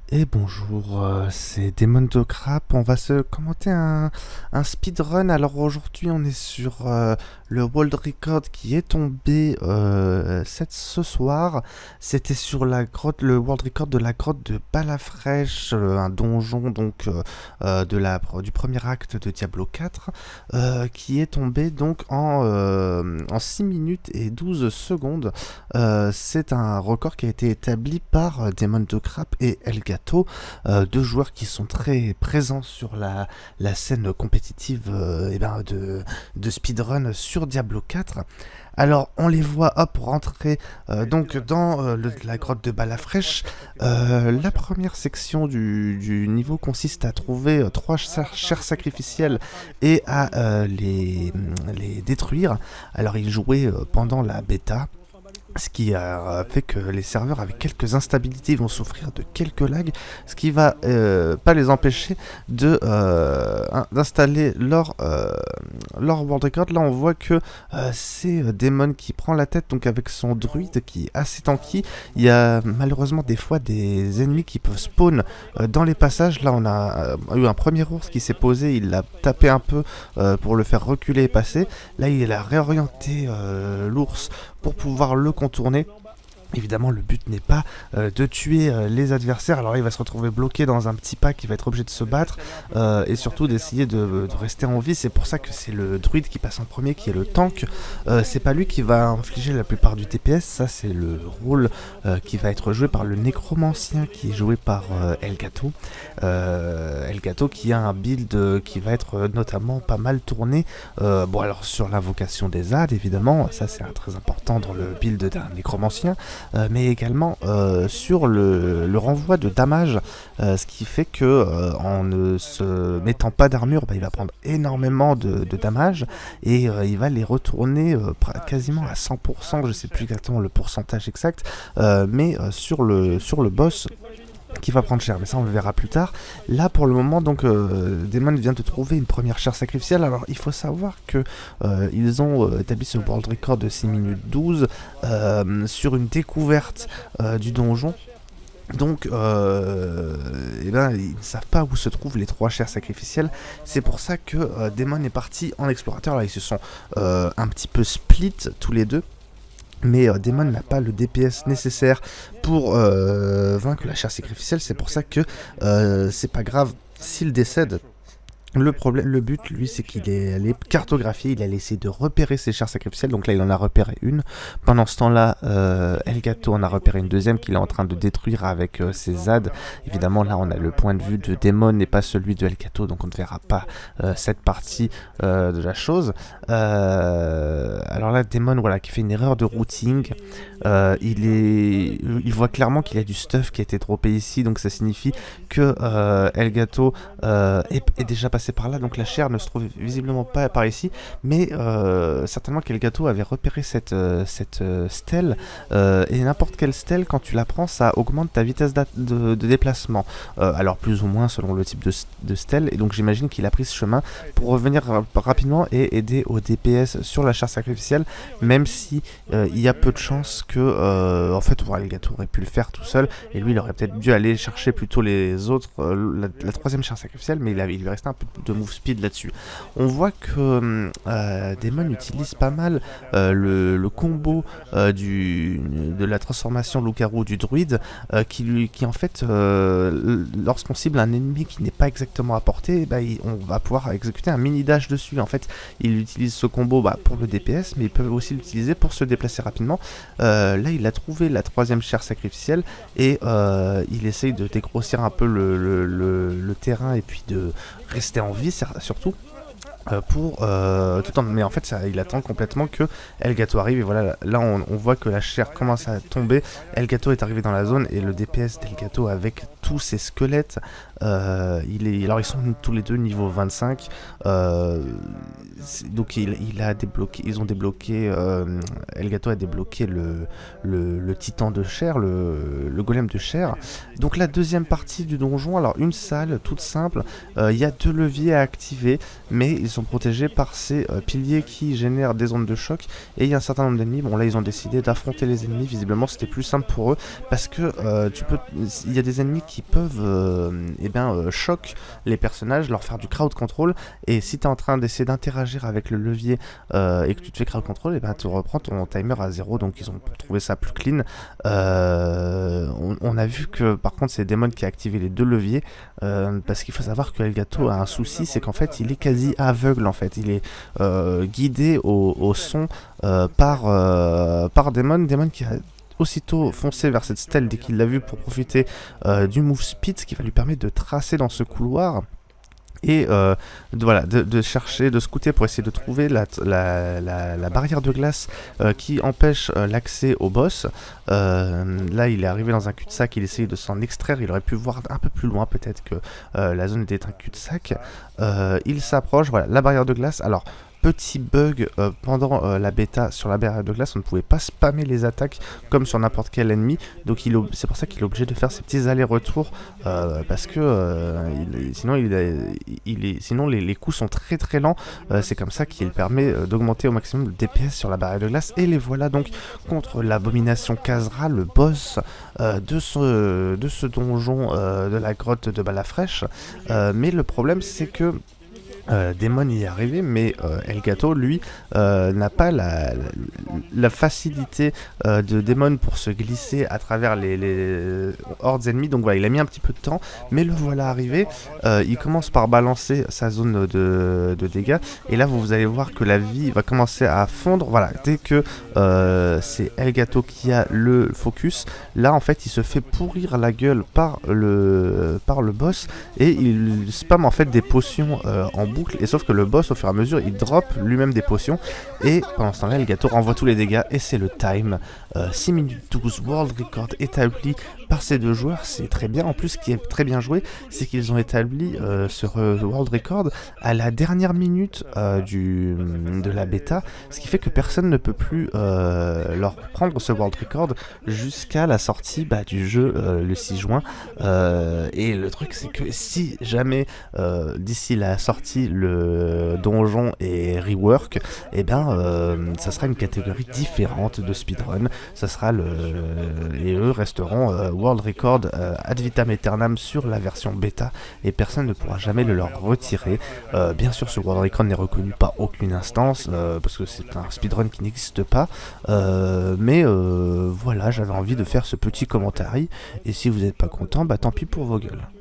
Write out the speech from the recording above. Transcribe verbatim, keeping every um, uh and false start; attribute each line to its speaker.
Speaker 1: Et bonjour, euh, c'est Demon de Crap. On va se commenter un, un speedrun. Alors aujourd'hui, on est sur euh, le world record qui est tombé euh, cette- ce soir. C'était sur la grotte, le world record de la grotte de Balafrèche, euh, un donjon donc euh, euh, de la, du premier acte de Diablo quatre, euh, qui est tombé donc en, euh, en six minutes et douze secondes. Euh, c'est un record qui a été établi par euh, Demon de Crap et Elgato. Euh, deux joueurs qui sont très présents sur la, la scène compétitive euh, eh ben de, de speedrun sur Diablo quatre. Alors on les voit hop rentrer euh, donc dans euh, le, la grotte de Balafrèche. Euh, la première section du, du niveau consiste à trouver euh, trois chairs sacrificielles et à euh, les, les détruire. Alors ils jouaient euh, pendant la bêta, ce qui a fait que les serveurs avec quelques instabilités vont souffrir de quelques lags, ce qui va euh, pas les empêcher de euh, d'installer leur, euh, leur world record. Là on voit que euh, c'est Demon qui prend la tête, donc avec son druide qui est assez tanky. Il y a malheureusement des fois des ennemis qui peuvent spawn euh, dans les passages. Là on a euh, eu un premier ours qui s'est posé, il l'a tapé un peu euh, pour le faire reculer et passer. Là il a réorienté euh, l'ours pour pouvoir le contourner. Évidemment, le but n'est pas euh, de tuer euh, les adversaires. Alors là, il va se retrouver bloqué dans un petit pack, il va être obligé de se battre euh, et surtout d'essayer de, de rester en vie. C'est pour ça que c'est le druide qui passe en premier, qui est le tank. Euh, c'est pas lui qui va infliger la plupart du T P S. Ça, c'est le rôle euh, qui va être joué par le nécromancien, qui est joué par euh, Elgato. Euh, Elgato qui a un build euh, qui va être euh, notamment pas mal tourné. Euh, bon, alors sur l'invocation des A D, évidemment, ça c'est très important dans le build d'un nécromancien. Euh, mais également euh, sur le, le renvoi de damage, euh, ce qui fait que euh, en ne se mettant pas d'armure, bah, il va prendre énormément de, de damage et euh, il va les retourner euh, quasiment à cent pour cent, je sais plus exactement le pourcentage exact, euh, mais euh, sur, le, sur le boss qui va prendre cher, mais ça on le verra plus tard. Là pour le moment donc euh, Demon vient de trouver une première chair sacrificielle. Alors il faut savoir que euh, ils ont euh, établi ce world record de six minutes douze euh, sur une découverte euh, du donjon. Donc, euh, eh ben, ils ne savent pas où se trouvent les trois chairs sacrificielles. C'est pour ça que euh, Demon est parti en explorateur. Là, ils se sont euh, un petit peu split tous les deux. Mais euh, Demon n'a pas le D P S nécessaire pour euh, vaincre la chair sacrificielle. C'est pour ça que euh, c'est pas grave s'il décède. Le problème, le but, lui, c'est qu'il est allé cartographier, il a essayé de repérer ses chairs sacrificielles, donc là, il en a repéré une. Pendant ce temps-là, euh, Elgato en a repéré une deuxième qu'il est en train de détruire avec euh, ses Z A D. Évidemment, là, on a le point de vue de Demon et pas celui de Elgato, donc on ne verra pas euh, cette partie euh, de la chose. Euh, alors là, Demon, voilà, qui fait une erreur de routing. Euh, il, est, il voit clairement qu'il y a du stuff qui a été droppé ici, donc ça signifie que euh, Elgato euh, est, est déjà passé par là, donc la chair ne se trouve visiblement pas par ici, mais euh, certainement qu'Elgato avait repéré cette, euh, cette euh, stèle, euh, et n'importe quelle stèle, quand tu la prends, ça augmente ta vitesse de, de déplacement, euh, alors plus ou moins selon le type de, de stèle, et donc j'imagine qu'il a pris ce chemin pour revenir rapidement et aider au D P S sur la chair sacrificielle, même si euh, il y a peu de chances que, euh, en fait, Elgato aurait pu le faire tout seul, et lui il aurait peut-être dû aller chercher plutôt les autres, euh, la, la troisième chair sacrificielle, mais il, avait, il lui restait un peu de move speed là-dessus. On voit que euh, Demon utilise pas mal euh, le, le combo euh, du, de la transformation loup-garou du druide, euh, qui, lui, qui en fait, euh, lorsqu'on cible un ennemi qui n'est pas exactement à portée, bah, il, on va pouvoir exécuter un mini dash dessus. En fait, il utilise ce combo bah, pour le D P S, mais il peut aussi l'utiliser pour se déplacer rapidement. Euh, là, il a trouvé la troisième chair sacrificielle et euh, il essaye de dégrossir un peu le, le, le, le terrain et puis de rester en vie surtout. Euh, pour euh, tout en mais en fait ça, il attend complètement que Elgato arrive et voilà, là on, on voit que la chair commence à tomber. Elgato est arrivé dans la zone et le D P S d'Elgato avec tous ses squelettes, euh, il est, alors ils sont tous les deux niveau vingt-cinq, euh, donc il, il a débloqué, ils ont débloqué, euh, Elgato a débloqué le, le, le titan de chair, le, le golem de chair. Donc la deuxième partie du donjon, alors une salle toute simple, il euh, y a deux leviers à activer, mais ils sont protégés par ces euh, piliers qui génèrent des ondes de choc, et il y a un certain nombre d'ennemis. Bon là ils ont décidé d'affronter les ennemis, visiblement c'était plus simple pour eux, parce que euh, tu peux, il y a des ennemis qui qui peuvent euh, eh bien, euh, choquer les personnages, leur faire du crowd control, et si tu es en train d'essayer d'interagir avec le levier euh, et que tu te fais crowd control, et ben tu reprends ton timer à zéro, donc ils ont trouvé ça plus clean. Euh, on, on a vu que par contre c'est Damon qui a activé les deux leviers, euh, parce qu'il faut savoir que Elgato a un souci, c'est qu'en fait il est quasi aveugle, en fait il est euh, guidé au, au son euh, par, euh, par Damon, Damon qui a aussitôt foncé vers cette stèle dès qu'il l'a vu pour profiter euh, du move speed, ce qui va lui permettre de tracer dans ce couloir et euh, de, voilà, de, de chercher, de scouter pour essayer de trouver la, la, la, la barrière de glace euh, qui empêche euh, l'accès au boss. Euh, là il est arrivé dans un cul-de-sac, il essaye de s'en extraire, il aurait pu voir un peu plus loin peut-être que euh, la zone était un cul-de-sac. Euh, il s'approche, voilà, la barrière de glace. Alors petit bug euh, pendant euh, la bêta sur la barrière de glace, on ne pouvait pas spammer les attaques comme sur n'importe quel ennemi, donc c'est pour ça qu'il est obligé de faire ces petits allers-retours euh, parce que euh, il, sinon, il, il est, sinon les, les coups sont très très lents. Euh, c'est comme ça qu'il permet euh, d'augmenter au maximum le D P S sur la barrière de glace, et les voilà donc contre l'abomination Khazra, le boss euh, de, ce, de ce donjon euh, de la grotte de Balafresh. Euh, mais le problème c'est que Euh, Damon y est arrivé, mais euh, Elgato, lui, euh, n'a pas la, la, la facilité euh, de Damon pour se glisser à travers les, les hordes ennemies. Donc voilà, il a mis un petit peu de temps, mais le voilà arrivé. Euh, il commence par balancer sa zone de, de dégâts, et là vous, vous allez voir que la vie va commencer à fondre. Voilà, dès que euh, c'est Elgato qui a le focus, là en fait il se fait pourrir la gueule par le, par le boss, et il spam en fait des potions euh, en boucle. Et sauf que le boss, au fur et à mesure, il drop lui-même des potions, et pendant ce temps-là, Elgato renvoie tous les dégâts, et c'est le time. Euh, six minutes douze, world record établi par ces deux joueurs, c'est très bien. En plus, ce qui est très bien joué, c'est qu'ils ont établi euh, ce world record à la dernière minute euh, du, de la bêta, ce qui fait que personne ne peut plus euh, leur prendre ce world record jusqu'à la sortie bah, du jeu euh, le six juin. Euh, et le truc, c'est que si jamais euh, d'ici la sortie le donjon est rework, et eh ben euh, ça sera une catégorie différente de speedrun. Ça sera le et eux resteront euh, world record euh, ad vitam aeternam sur la version bêta, et personne ne pourra jamais le leur retirer. Euh, bien sûr, ce world record n'est reconnu par aucune instance euh, parce que c'est un speedrun qui n'existe pas. Euh, mais euh, voilà, j'avais envie de faire ce petit commentaire, et si vous n'êtes pas content, bah tant pis pour vos gueules.